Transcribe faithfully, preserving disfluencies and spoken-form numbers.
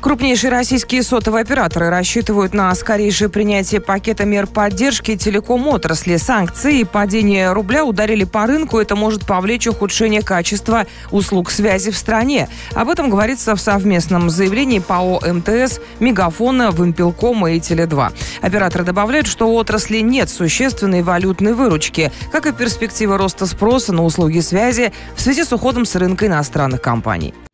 Крупнейшие российские сотовые операторы рассчитывают на скорейшее принятие пакета мер поддержки телеком-отрасли. Санкции и падение рубля ударили по рынку. Это может повлечь ухудшение качества услуг связи в стране. Об этом говорится в совместном заявлении ПАО МТС, Мегафона, Вимпелкома и Теле два. Операторы добавляют, что у отрасли нет существенной валютной выручки, как и перспективы роста спроса на услуги связи в связи с уходом с рынка иностранных компаний.